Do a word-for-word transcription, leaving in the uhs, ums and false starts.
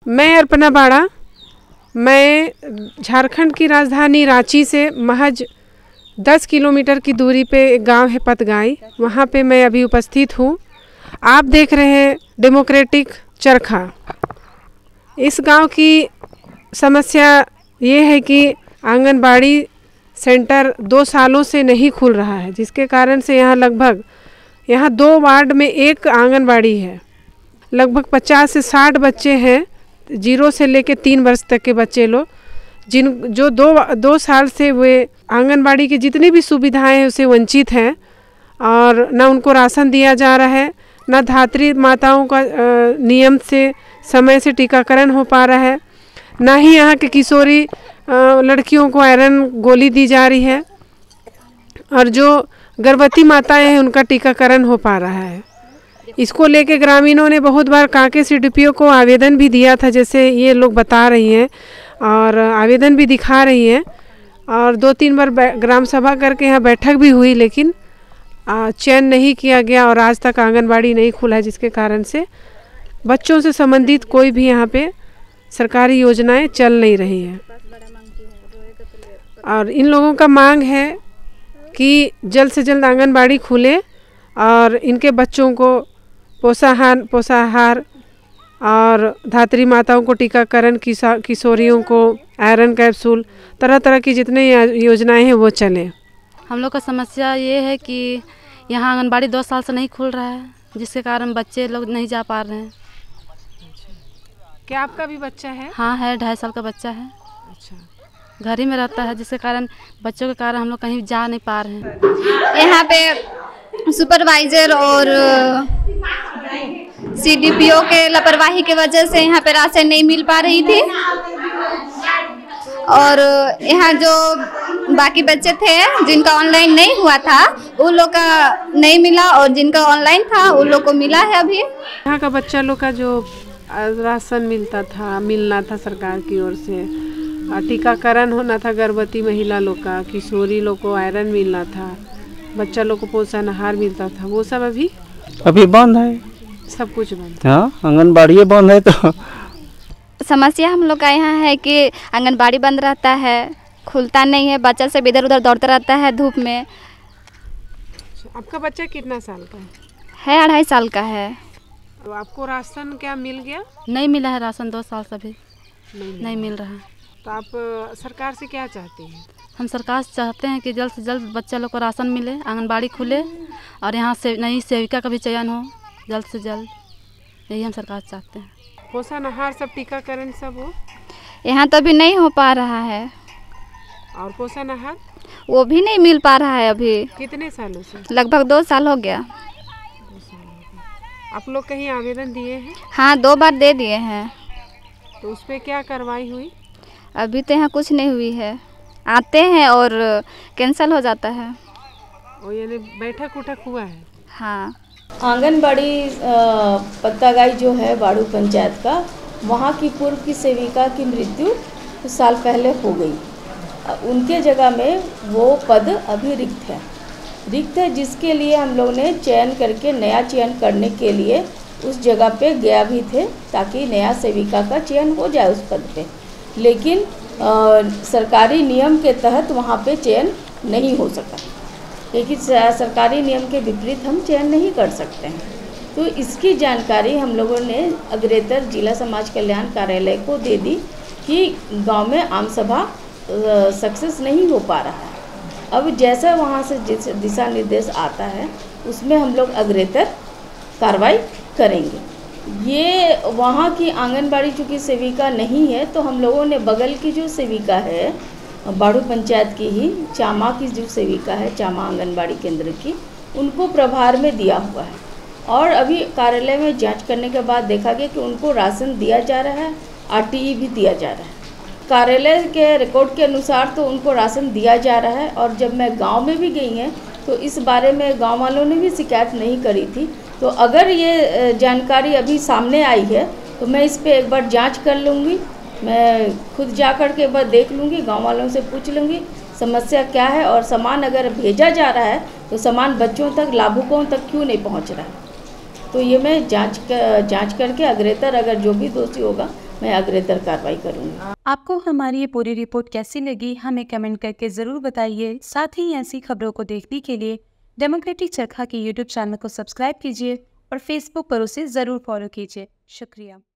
मैं अर्पणा बाड़ा, मैं झारखंड की राजधानी रांची से महज दस किलोमीटर की दूरी पे एक गांव है पतगाई, वहाँ पे मैं अभी उपस्थित हूँ। आप देख रहे हैं डेमोक्रेटिक चरखा। इस गांव की समस्या ये है कि आंगनबाड़ी सेंटर दो सालों से नहीं खुल रहा है, जिसके कारण से यहाँ लगभग यहाँ दो वार्ड में एक आंगनबाड़ी है। लगभग पचास से साठ बच्चे हैं, जीरो से लेकर तीन वर्ष तक के बच्चे लोग, जिन जो दो दो साल से वे आंगनबाड़ी की जितनी भी सुविधाएं हैं उसे वंचित हैं। और ना उनको राशन दिया जा रहा है, ना धात्री माताओं का नियम से समय से टीकाकरण हो पा रहा है, ना ही यहाँ के किशोरी लड़कियों को आयरन गोली दी जा रही है, और जो गर्भवती माताएं हैं उनका टीकाकरण हो पा रहा है। इसको लेके ग्रामीणों ने बहुत बार Kanke C D P O को आवेदन भी दिया था, जैसे ये लोग बता रही हैं, और आवेदन भी दिखा रही हैं, और दो तीन बार ग्राम सभा करके यहाँ बैठक भी हुई, लेकिन चयन नहीं किया गया और आज तक आंगनबाड़ी नहीं खुला है, जिसके कारण से बच्चों से संबंधित कोई भी यहाँ पे सरकारी योजनाएं चल नहीं रही हैं। और इन लोगों का मांग है कि जल्द से जल्द आंगनबाड़ी खुले और इनके बच्चों को पोषाहार पोषाहार और धात्री माताओं को टीकाकरण, किसा किशोरियों को आयरन कैप्सूल, तरह तरह की जितने योजनाएं हैं वो चलें। हम लोग का समस्या ये है कि यहाँ आंगनबाड़ी दो साल से नहीं खुल रहा है, जिसके कारण बच्चे लोग नहीं जा पा रहे हैं। क्या आपका भी बच्चा है? हाँ है, ढाई साल का बच्चा है। अच्छा, घर ही में रहता है, जिसके कारण बच्चों के कारण हम लोग कहीं जा नहीं पा रहे हैं। यहाँ पे सुपरवाइज़र और सी डी पी ओ के लापरवाही की वजह से यहाँ पे राशन नहीं मिल पा रही थी, और यहाँ जो बाकी बच्चे थे जिनका ऑनलाइन नहीं हुआ था उन लोग का नहीं मिला, और जिनका ऑनलाइन था उन लोग को मिला है। अभी यहाँ का बच्चा लोग का जो राशन मिलता था, मिलना था सरकार की ओर से, टीकाकरण होना था गर्भवती महिला लोग का, किशोरी लोग को आयरन मिलना था, बच्चा लोग को पोषण आहार मिलता था, वो सब अभी अभी बंद है। सब कुछ बंद। हाँ, आंगनबाड़ी बंद है। तो समस्या हम लोग का यहाँ है कि आंगनबाड़ी बंद रहता है, खुलता नहीं है, बच्चा सब इधर उधर दौड़ता रहता है धूप में। आपका बच्चा कितना साल का है? है अढ़ाई साल का है। तो आपको राशन क्या मिल गया? नहीं मिला है राशन, दो साल से भी नहीं, नहीं मिल रहा है। तो आप सरकार से क्या चाहते हैं? हम सरकार से चाहते हैं कि जल्द से जल्द बच्चा लोग को राशन मिले, आंगनबाड़ी खुले, और यहाँ से नई सेविका का भी चयन हो जल्द से जल्द, यही हम सरकार से चाहते हैं। पोषण आहार सब टीकाकरण सब हो? यहाँ तो अभी नहीं हो पा रहा है। और पोषण आहार वो भी नहीं मिल पा रहा है अभी। कितने सालों से? लगभग दो साल हो गया। दो साल हो गया। आप लोग कहीं आवेदन दिए हैं? हाँ, दो बार दे दिए हैं। तो उस पर क्या कार्रवाई हुई? अभी तो यहाँ कुछ नहीं हुई है, आते हैं और कैंसिल हो जाता है। और यानी बैठक उठक हुआ है? हाँ। आंगनबाड़ी पत्तागाई जो है बाड़ू पंचायत का, वहाँ की पूर्व की सेविका की मृत्यु कुछ साल पहले हो गई। उनके जगह में वो पद अभी रिक्त है रिक्त है जिसके लिए हम लोग ने चयन करके नया चयन करने के लिए उस जगह पे गया भी थे, ताकि नया सेविका का चयन हो जाए उस पद पे। लेकिन आ, सरकारी नियम के तहत वहाँ पे चयन नहीं हो सका, क्योंकि सरकारी नियम के विपरीत हम चयन नहीं कर सकते हैं। तो इसकी जानकारी हम लोगों ने अग्रेतर जिला समाज कल्याण कार्यालय को दे दी कि गांव में आम सभा सक्सेस नहीं हो पा रहा है। अब जैसा वहाँ से दिशा निर्देश आता है उसमें हम लोग अग्रेतर कार्रवाई करेंगे। ये वहाँ की आंगनबाड़ी चूँकि सेविका नहीं है, तो हम लोगों ने बगल की जो सेविका है बाड़ू पंचायत की ही चामा की जो सेविका है, चामा आंगनबाड़ी केंद्र की, उनको प्रभार में दिया हुआ है। और अभी कार्यालय में जांच करने के बाद देखा गया कि उनको राशन दिया जा रहा है, आर टी ई भी दिया जा रहा है। कार्यालय के रिकॉर्ड के अनुसार तो उनको राशन दिया जा रहा है। और जब मैं गांव में भी गई हैं तो इस बारे में गांव वालों ने भी शिकायत नहीं करी थी। तो अगर ये जानकारी अभी सामने आई है तो मैं इस पर एक बार जांच कर लूँगी, मैं खुद जा कर के एक बार देख लूँगी, गांव वालों से पूछ लूँगी समस्या क्या है, और सामान अगर भेजा जा रहा है तो सामान बच्चों तक, लाभुकों तक क्यों नहीं पहुंच रहा है। तो ये मैं जांच कर, जांच करके अग्रेतर अगर जो भी दोषी होगा मैं अग्रेतर कार्रवाई करूँगी। आपको हमारी ये पूरी रिपोर्ट कैसी लगी हमें कमेंट करके ज़रूर बताइए। साथ ही ऐसी खबरों को देखने के लिए डेमोक्रेटिक चरखा के यूट्यूब चैनल को सब्सक्राइब कीजिए और फेसबुक पर उसे ज़रूर फॉलो कीजिए। शुक्रिया।